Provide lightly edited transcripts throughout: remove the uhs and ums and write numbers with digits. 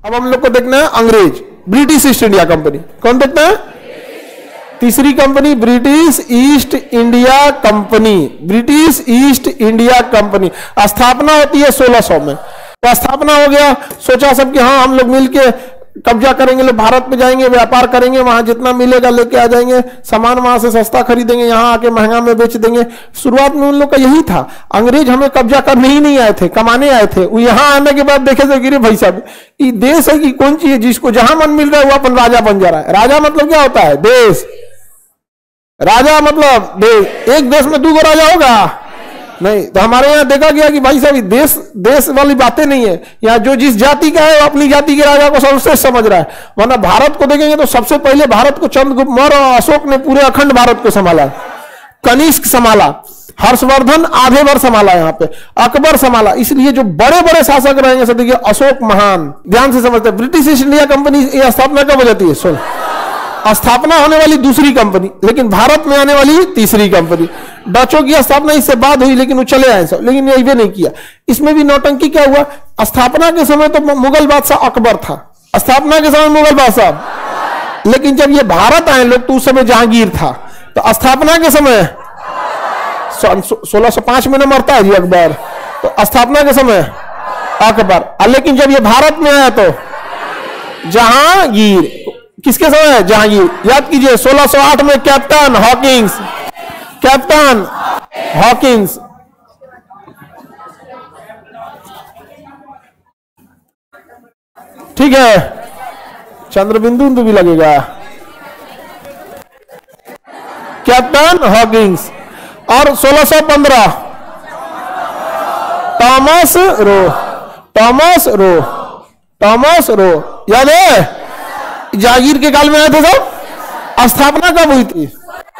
अब हम लोग को देखना है अंग्रेज, ब्रिटिश ईस्ट इंडिया कंपनी। कौन देखना है? तीसरी company British East India company. British East India company स्थापना होती है 1600 में। तो स्थापना हो गया, सोचा सब कि हाँ हम लोग मिलके कब्जा करेंगे, लोग भारत में जाएंगे, व्यापार करेंगे, वहां जितना मिलेगा लेके आ जाएंगे, सामान वहां से सस्ता खरीदेंगे, यहाँ आके महंगा में बेच देंगे। शुरुआत में उन लोग का यही था। अंग्रेज हमें कब्जा करने ही नहीं आए थे, कमाने आए थे। वो यहाँ आने के बाद देखे थे गिरे भाई साहब ये देश है कि कौन चीज है जिसको जहां मन मिल रहा है वो अपन राजा बन जा रहा है। राजा मतलब क्या होता है? देश। राजा मतलब देश। एक देश में 2 राजा होगा नहीं। तो हमारे यहाँ देखा गया कि भाई साहब देश देश वाली बातें नहीं है। यहाँ जो जिस जाति का है वो अपनी जाति के राजा को सर्वश्रेष्ठ समझ रहा है। वरना भारत को देखेंगे तो सबसे पहले भारत को चंद्रगुप्त मौर्य और अशोक ने पूरे अखंड भारत को संभाला। कनिष्क संभाला, हर्षवर्धन आधे भर संभाला, यहाँ पे अकबर संभाला। इसलिए जो बड़े बड़े शासक रहेंगे सब देखिए अशोक महान। ध्यान से समझते हैं। ब्रिटिश ईस्ट इंडिया कंपनी स्थापना कब हो जाती है? सुन, स्थापना होने वाली दूसरी कंपनी, लेकिन भारत में आने वाली तीसरी कंपनी। डचों की स्थापना इससे बाद हुई, लेकिन वो चले आए सब, लेकिन ये नहीं किया। इसमें भी नौटंकी क्या हुआ? स्थापना के समय तो मुगल बादशाह अकबर था, स्थापना के समय मुगल बादशाह, लेकिन जब ये भारत आए लोग तो उस समय जहांगीर था। तो स्थापना के समय 1605 में न मरता है जी अकबर, तो स्थापना के समय अकबर, लेकिन जब ये भारत में आया तो जहांगीर। किसके समय है? जहांगीर। याद कीजिए 1608 में कैप्टन हॉकिंस, कैप्टन हॉकिंस। ठीक है, चंद्रबिंदु भी लगेगा। Captain Hawkins. और 1615 Thomas Roe, Thomas Roe, Thomas Roe. याद है? जागीर के काल में आए थे सब। स्थापना कब हुई थी?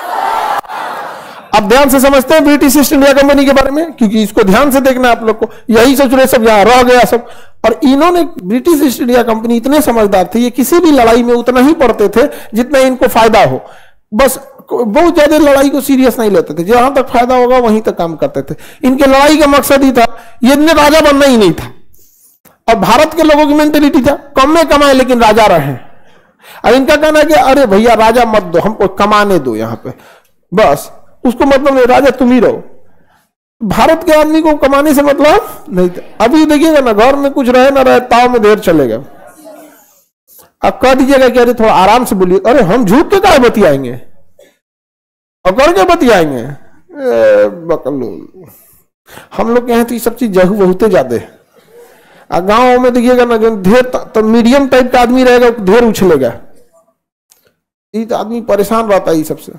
अब ध्यान से समझते हैं ब्रिटिश ईस्ट इंडिया कंपनी के बारे में, क्योंकि इसको ध्यान से देखना है आप लोग को। यही सोच रहे सब यहां रह गया सब। और इन्होंने ब्रिटिश ईस्ट इंडिया कंपनी इतने समझदार थे, ये किसी भी लड़ाई में उतना ही पड़ते थे जितना इनको फायदा हो। बस बहुत ज्यादा लड़ाई को सीरियस नहीं लेते थे, जहां तक फायदा होगा वहीं तक काम करते थे। इनके लड़ाई का मकसद ही था, ये राजा बनना ही नहीं था। और भारत के लोगों की मेंटेलिटी था कम में कमाए लेकिन राजा रहे। और इनका कहना है कि अरे भैया राजा मत दो, हमको कमाने दो यहाँ पे, बस उसको मतलब नहीं, राजा तुम ही रहो। भारत के आदमी को कमाने से मतलब नहीं था। अभी देखिएगा ना, घर में कुछ रहे ना रहे, ताव में देर चलेगा। अब कह दीजिएगा कि अरे थोड़ा आराम से बोलिए, अरे हम झूठ के काहे बतियाएंगे और करके बतियाएंगे। बकलोल, हम लोग के यहाँ तो ये सब चीज जहू बहुते ज्यादा है। गांव में देखिएगा ना, ढेर तो मीडियम टाइप का आदमी रहेगा, ढेर उछलेगा। ये तो आदमी परेशान रहता है ये सबसे।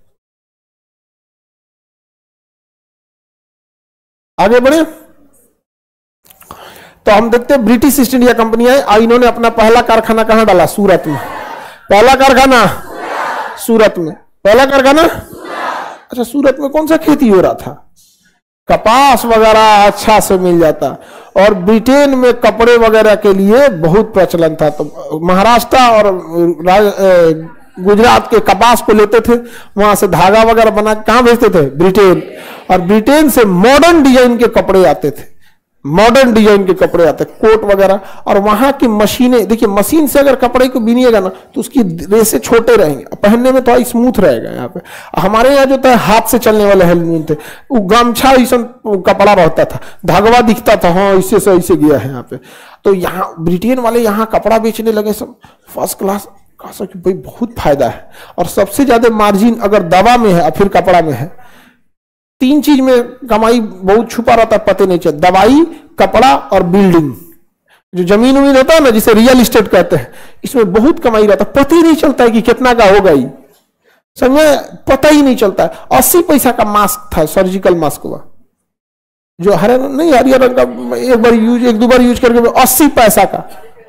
आगे बढ़े तो हम देखते हैं ब्रिटिश ईस्ट इंडिया कंपनी है और इन्होंने अपना पहला कारखाना कहां डाला? सूरत में। पहला कारखाना सूरत में। पहला कारखाना अच्छा, सूरत में कौन सा खेती हो रहा था? कपास वगैरह अच्छा से मिल जाता। और ब्रिटेन में कपड़े वगैरह के लिए बहुत प्रचलन था। तो महाराष्ट्र और गुजरात के कपास को लेते थे, वहां से धागा वगैरह बना कहां भेजते थे? ब्रिटेन। और ब्रिटेन से मॉडर्न डिजाइन के कपड़े आते थे, मॉडर्न डिजाइन के कपड़े आते, कोट वगैरह। और वहां की मशीनें देखिए, मशीन से अगर कपड़े को बीनिएगा ना तो उसकी रेसे छोटे रहेंगे, पहनने में थोड़ा स्मूथ रहेगा। यहाँ पे हमारे यहाँ जो था हाथ से चलने वाले हेलमेट थे, वो गमछा ऐसा कपड़ा रहता था, धागवा दिखता था, हाँ इससे से ऐसे गया है यहाँ पे। तो यहाँ ब्रिटेन वाले यहाँ कपड़ा बेचने लगे सब फर्स्ट क्लास, कहा कि भाई बहुत फायदा है। और सबसे ज्यादा मार्जिन अगर दवा में है और फिर कपड़ा में है, 3 चीज में कमाई बहुत छुपा रहता है, पता नहीं चलता। दवाई, कपड़ा और बिल्डिंग, जो जमीन उमीन होता है ना जिसे रियल एस्टेट कहते हैं, इसमें बहुत कमाई रहता है। पता ही नहीं चलता है कि कितना का होगा, ही समझे, पता ही नहीं चलता है। 80 पैसा का मास्क था, सर्जिकल मास्क हुआ, जो हरे नहीं हरियर रंग का, एक दो बार यूज करके 80 पैसा का,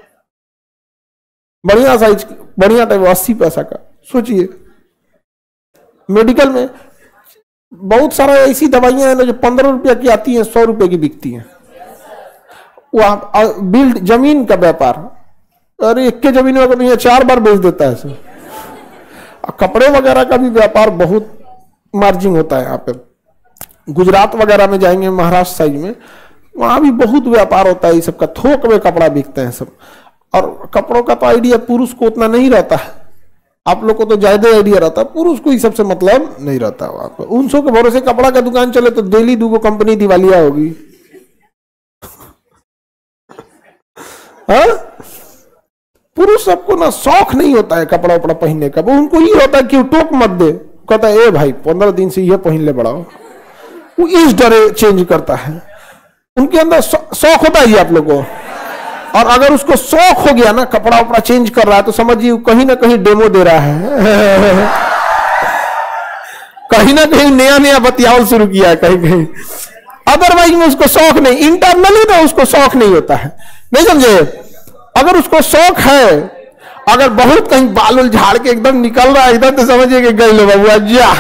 बढ़िया साइज, बढ़िया टाइप, 80 पैसा का। सोचिए मेडिकल में बहुत सारा ऐसी दवाइयां हैं ना जो 15 रुपया की आती हैं, 100 रुपए की बिकती हैं। वहां बिल्ड जमीन का व्यापार, अरे एक के जमीन में नहीं है, 4 बार बेच देता है सर। कपड़े वगैरह का भी व्यापार बहुत मार्जिन होता है यहाँ पे। गुजरात वगैरह में जाएंगे, महाराष्ट्र साइड में, वहां भी बहुत व्यापार होता है ये सबका, थोक में कपड़ा बिकते हैं सब। और कपड़ों का तो आइडिया पुरुष को उतना नहीं रहता है, आप लोग को तो ज्यादा आइडिया रहता है, पुरुष को ही सबसे मतलब नहीं रहता। आपको 900 के भरोसे कपड़ा का दुकान चले तो डेली 2 कंपनी दिवालिया होगी। हाँ, पुरुष सबको ना शौक नहीं होता है कपड़ा उपड़ा पहनने का, वो उनको ये होता है कि टोक मत दे, कहता है ए भाई 15 दिन से ये पहन ले बढ़ाओ, वो इस डरे चेंज करता है। उनके अंदर शौक होता है आप लोगों को, और अगर उसको शौक हो गया ना कपड़ा उपड़ा चेंज कर रहा है तो समझिए कहीं ना कहीं डेमो दे रहा है। कहीं ना कहीं नया नया बतियावल शुरू किया है कहीं कहीं, अदरवाइज में उसको शौक नहीं, इंटरनली तो उसको शौक नहीं होता है, नहीं समझे। अगर उसको शौक है, अगर बहुत कहीं बाल उल झाड़ के एकदम निकल रहा है एकदम, तो समझिए कि गई लो बाबू जा।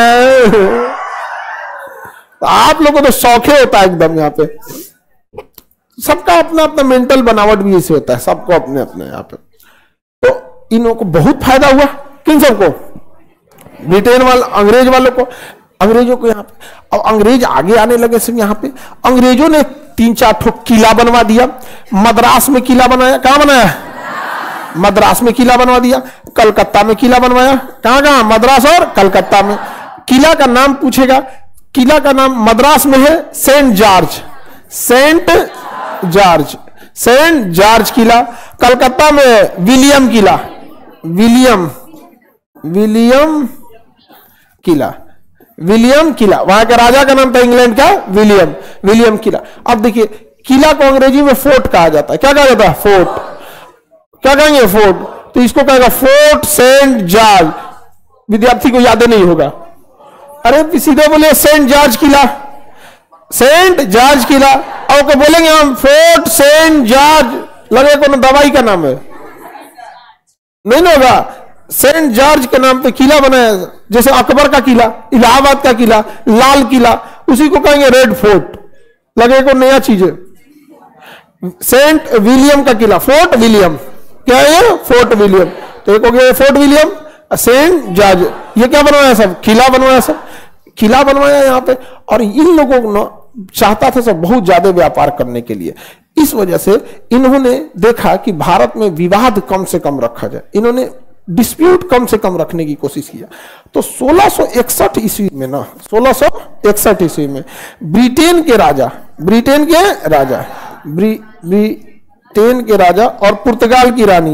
तो आप लोगों को तो शौक होता है एकदम। यहाँ पे सबका अपना अपना मेंटल बनावट भी ऐसे होता है, सबको अपने अपने यहाँ पे। तो इन लोगों को बहुत फायदा हुआ, किन सबको, ब्रिटेन वाले, अंग्रेज वालों को, अंग्रेजों को यहाँ पे। अब अंग्रेज आगे आने लगे सब यहाँ पे, अंग्रेजों ने 3-4 ठो किला बनवा दिया। मद्रास में किला बनाया, कहां बनाया, मद्रास में किला बनवा दिया। कलकत्ता में किला बनवाया, कहां कहां, मद्रास और कलकत्ता में। किला का नाम पूछेगा, किला का नाम मद्रास में है Saint George, Saint George, Saint George किला। कलकत्ता में विलियम किला, विलियम, विलियम किला, विलियम किला, वहां का राजा का नाम था इंग्लैंड का विलियम, विलियम किला। अब देखिए किला को अंग्रेजी में फोर्ट कहा जाता है, क्या कहा जाता है, फोर्ट, क्या कहेंगे, फोर्ट। तो इसको कहेगा फोर्ट सेंट जॉर्ज, विद्यार्थी को याद नहीं होगा, अरे सीधे बोले सेंट जॉर्ज किला, सेंट जॉर्ज किला, और को बोलेंगे हम फोर्ट सेंट जॉर्ज, लगे कोनो दवाई का नाम है, नहीं ना होगा। सेंट जॉर्ज के नाम पे किला बनाया, जैसे अकबर का किला, इलाहाबाद का किला, लाल किला, उसी को कहेंगे रेड फोर्ट, लगे को नया चीज है। सेंट विलियम का किला, फोर्ट विलियम, क्या है, फोर्ट विलियम। तो एक हो गया फोर्ट विलियम, सेंट जॉर्ज, ये क्या बनवाया, सब किला बनवाया, सब किला बनवाया यहाँ पे। और इन लोगों को चाहता था सब बहुत ज्यादा व्यापार करने के लिए, इस वजह से इन्होंने देखा कि भारत में विवाद कम से कम रखा जाए, इन्होंने डिस्प्यूट कम से कम रखने की कोशिश किया। तो 1661 ईस्वी में ना, 1661 ईस्वी में ब्रिटेन के राजा, ब्रिटेन के राजा, ब्रिटेन के राजा और पुर्तगाल की रानी,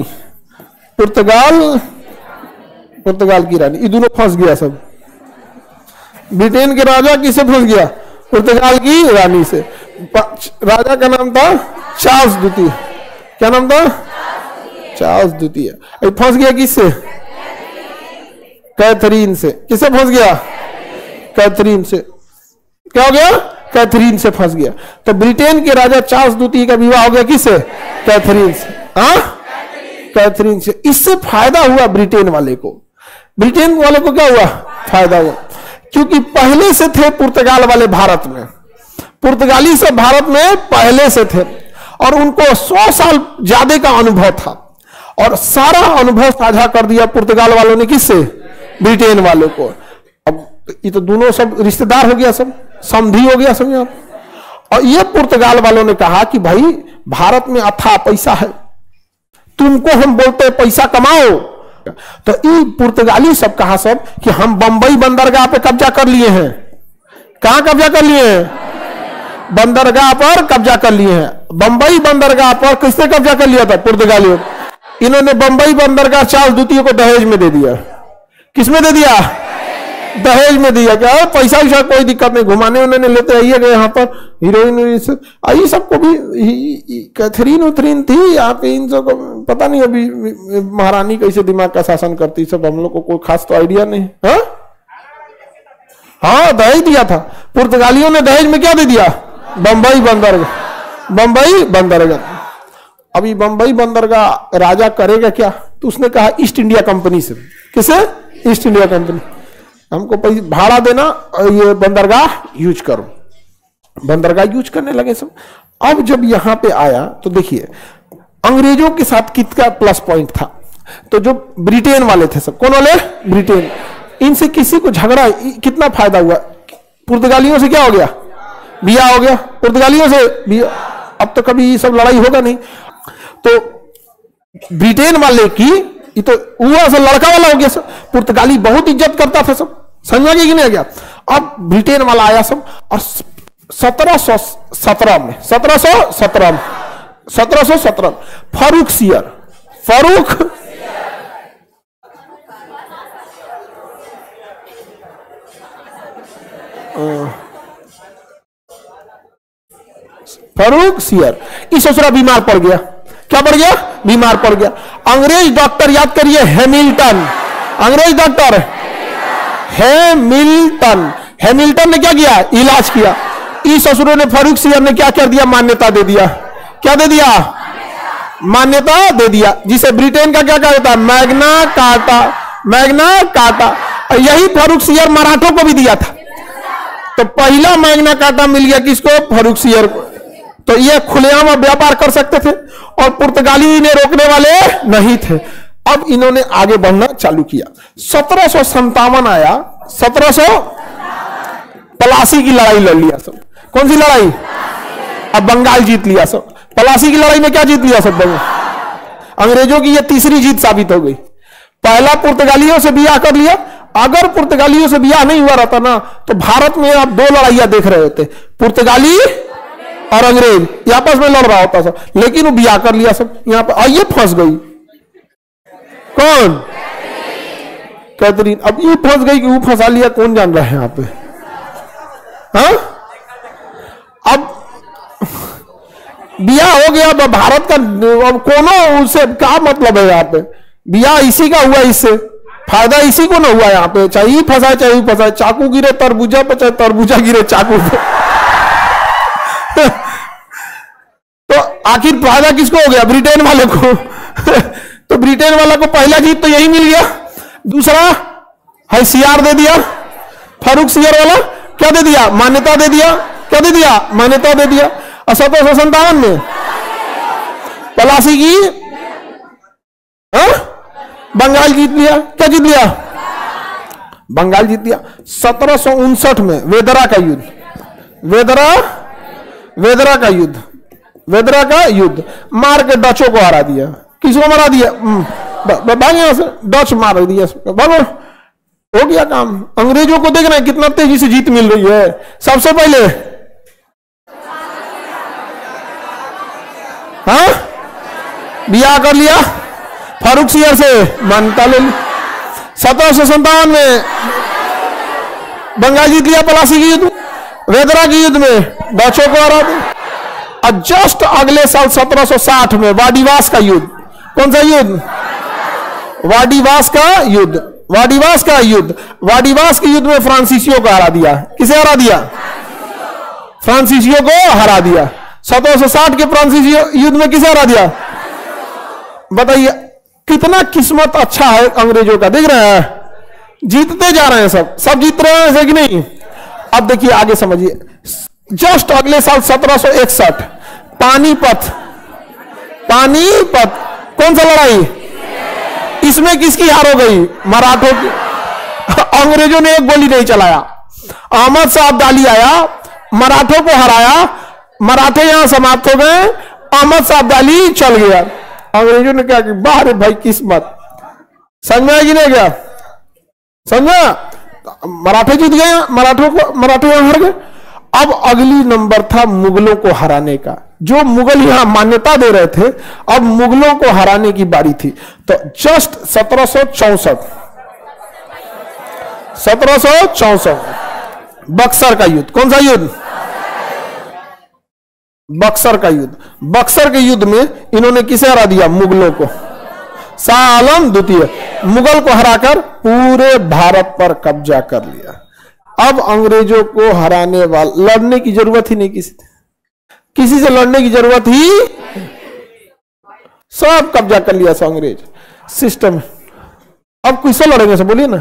पुर्तगाल की रानी, ये दोनों फंस गया सब। ब्रिटेन के राजा किससे फंस गया, पुर्तगाल की रानी से। राजा का नाम था चार्ल्स द्वितीय, क्या नाम था, चार्ल्स द्वितीय। फंस गया किससे, कैथरीन से। किससे फंस गया, कैथरीन से। क्या हो गया, कैथरीन से फंस गया। तो ब्रिटेन के राजा चार्ल्स द्वितीय का विवाह हो गया किससे, कैथरीन से। हाँ, कैथरीन से। इससे फायदा हुआ ब्रिटेन वाले को, ब्रिटेन वाले को क्या हुआ, फायदा हुआ, क्योंकि पहले से थे पुर्तगाल वाले भारत में, पुर्तगाली से भारत में पहले से थे, और उनको 100 साल ज्यादा का अनुभव था, और सारा अनुभव साझा कर दिया पुर्तगाल वालों ने किससे, ब्रिटेन वालों को। अब ये तो दोनों सब रिश्तेदार हो गया, सब समधी हो गया सब यहाँ। और ये पुर्तगाल वालों ने कहा कि भाई भारत में अथाह पैसा है, तुमको हम बोलते हैं पैसा कमाओ। तो ये पुर्तगाली सब कहा सब कि हम बंबई बंदरगाह पे कब्जा कर लिए हैं। कहां कब्जा कर लिए हैं, बंदरगाह पर कब्जा कर लिए हैं। बंबई बंदरगाह पर किसने कब्जा कर लिया था, पुर्तगालियों। इन्होंने बंबई बंदरगाह चार्ल्स द्वितीय को दहेज में दे दिया। किसमें दे दिया, दहेज में दिया। क्या पैसा वैसा कोई दिक्कत नहीं, घुमाने उन्होंने लेते आइए गए यहाँ पर हीरोइन, आई सबको भी कैथरीन उथरीन थी यहाँ पे, इन सबको पता नहीं अभी महारानी कैसे दिमाग का शासन करती, सब हम लोग को कोई खास तो आइडिया नहीं। हाँ, दहेज दिया था पुर्तगालियों ने, दहेज में क्या दे दिया, बंबई बंदरगाह, बंबई बंदरगाह। अभी बंबई बंदरगाह राजा करेगा क्या, तो उसने कहा ईस्ट इंडिया कंपनी से। किसे, ईस्ट इंडिया कंपनी, हमको पैसे भाड़ा देना, ये बंदरगाह यूज करो। बंदरगाह यूज करने लगे सब। अब जब यहां पे आया तो देखिए अंग्रेजों के साथ कितना प्लस पॉइंट था। तो जो ब्रिटेन वाले थे सब, कौन वाले, ब्रिटेन, इनसे किसी को झगड़ा, कितना फायदा हुआ। पुर्तगालियों से क्या हो गया, बिया हो गया, पुर्तगालियों से बिया। अब तो कभी ये सब लड़ाई होगा नहीं। तो ब्रिटेन वाले की, ये तो हुआ सब लड़का वाला हो गया सब, पुर्तगाली बहुत इज्जत करता था सब, समझ में कि नहीं आ गया। अब ब्रिटेन वाला आया सब, और 1717 में 1717 फारूक सियर, फारूक फारूक सियर, इस ससुरा बीमार पड़ गया। क्या पड़ गया? बीमार पड़ गया। अंग्रेज डॉक्टर, याद करिए, हैमिल्टन, अंग्रेज डॉक्टर हैमिल्टन, हैमिल्टन ने क्या किया? इलाज किया। इस ससुरों ने, फारूक सियर ने क्या कर दिया? मान्यता दे दिया। क्या दे दिया? मान्यता दे दिया, जिसे ब्रिटेन का क्या कहा जाता है? Magna Carta, Magna Carta. यही फारूक सियर मराठों को भी दिया था, तो पहला मैग्ना कार्टा मिल गया किसको? फारूक सियर को। तो ये खुलेआम व्यापार कर सकते थे और पुर्तगाली ने रोकने वाले नहीं थे। अब इन्होंने आगे बढ़ना चालू किया। 1757 आया, 1700 पलासी की लड़ाई लड़ लिया सब। कौन सी लड़ाई? अब बंगाल जीत लिया सब। पलासी की लड़ाई में क्या जीत लिया सब? अंग्रेजों की यह तीसरी जीत साबित हो गई। पहला पुर्तगालियों से बियाह कर लिया। अगर पुर्तगालियों से बियाह नहीं हुआ रहता ना, तो भारत में आप दो लड़ाइयां देख रहे होते, पुर्तगाली और अंग्रेज, ये आपस में लड़ रहा होता सब, लेकिन वो बियाह कर लिया सब। यहां पर आइए फंस गई। कौन? कैथरीन। अब ये फंस गई कि वो फंसा लिया, कौन जान रहा है यहाँ पे? हाँ, अब बियाह हो गया। अब भारत का अब कोनो उससे क्या मतलब है? यहाँ पे बियाह इसी का हुआ, इससे फायदा इसी को ना हुआ यहाँ पे, चाहे ही फंसाए चाहे ही फंसाए। चाकू गिरे तरबूजा पे, चाहे तरबूजा गिरे चाकू पे। तो आखिर फायदा किसको हो गया? ब्रिटेन वाले को। तो ब्रिटेन वाला को पहला जीत तो यही मिल गया। दूसरा हैसियार दे दिया। फारूक सियर वाला क्या दे दिया? मान्यता दे दिया। क्या दे दिया? मान्यता दे दिया। 1757 में पलासी की बंगाल जीत लिया। क्या जीत लिया? बंगाल जीत लिया। 1759 में वेदरा का युद्ध, वेदरा का युद्ध, वेदरा का युद्ध मार के डचों को हरा दिया। किसको मारा दिया? भाग यहां से, डच मार दिया। भागो, हो गया काम। अंग्रेजों को देख रहे हैं कितना तेजी से जीत मिल रही है। सबसे पहले हाँ बियाह कर लिया फारूक सियर से, मान्यता ले ली। 1757 में बंगाल जीत लिया पलासी के युद्ध, वेदरा के युद्ध में डचों को हरा दिया। और जस्ट अगले साल 1760 में वाडिवास का युद्ध। कौन सा युद्ध? वाडिवास का युद्ध, वाडिवास का युद्ध। वाडिवास के युद्ध में फ्रांसीसियों को हरा दिया। किसे हरा दिया? फ्रांसीसियों को हरा दिया। 1760 के फ्रांसीसियों युद्ध में किसे हरा दिया? बताइए कितना किस्मत अच्छा है अंग्रेजों का। देख रहे हैं, जीतते जा रहे हैं, सब जीत रहे हैं, ऐसे कि नहीं? अब देखिए आगे समझिए। जस्ट अगले साल 1761 पानीपत, पानीपत कौन सा लड़ाई? इसमें किसकी हार हो गई? मराठों की। अंग्रेजों ने एक गोली नहीं चलाया। अहमद शाह अब्दाली आया, मराठों को हराया, मराठे यहां समाप्त हो गए, अहमद शाह अब्दाली चल गया। अंग्रेजों ने क्या किया? बाहर भाई किस्मत। समझ कि नहीं गया? समझा? मराठे जीत गए, मराठे यहां हार गए। अब अगली नंबर था मुगलों को हराने का। जो मुगल यहां मान्यता दे रहे थे, अब मुगलों को हराने की बारी थी। तो जस्ट 1764 बक्सर का युद्ध। कौन सा युद्ध? बक्सर का युद्ध। बक्सर के युद्ध में इन्होंने किसे हरा दिया? मुगलों को। शाह आलम द्वितीय मुगल को हराकर पूरे भारत पर कब्जा कर लिया। अब अंग्रेजों को हराने वाले, लड़ने की जरूरत ही नहीं, किसी से लड़ने की जरूरत ही, सब कब्जा कर लिया सब अंग्रेज सिस्टम। अब किससे लड़ेंगे? सब बोलिए ना।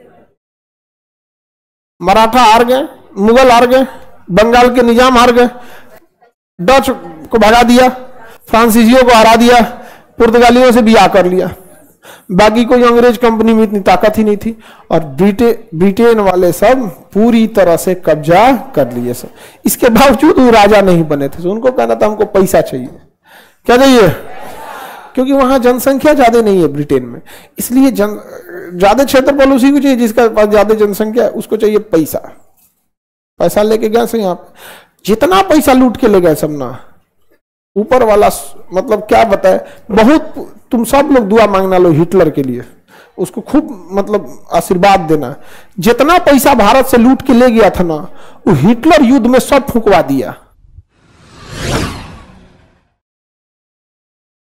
मराठा हार गए, मुगल हार गए, बंगाल के निजाम हार गए, डच को भगा दिया, फ्रांसीसियों को हरा दिया, पुर्तगालियों से बियाह कर लिया। बाकी कोई अंग्रेज कंपनी में इतनी ताकत ही नहीं थी। और ब्रिटेन वाले सब पूरी तरह से कब्जा कर लिए सब। इसके बावजूद वो राजा नहीं बने थे। उनको कहना था हमको पैसा चाहिए। क्या चाहिए? क्योंकि वहां जनसंख्या ज्यादा नहीं है ब्रिटेन में, इसलिए ज्यादा क्षेत्रफल उसी को चाहिए जिसका पास ज्यादा जनसंख्या है, उसको चाहिए पैसा। पैसा लेके गया से यहाँ जितना पैसा लूट के ले गए सब ना, ऊपर वाला मतलब क्या बताए, बहुत तुम सब लोग दुआ मांगना लो हिटलर के लिए, उसको खूब मतलब आशीर्वाद देना। जितना पैसा भारत से लूट के ले गया था ना, वो हिटलर युद्ध में सब फूंकवा दिया।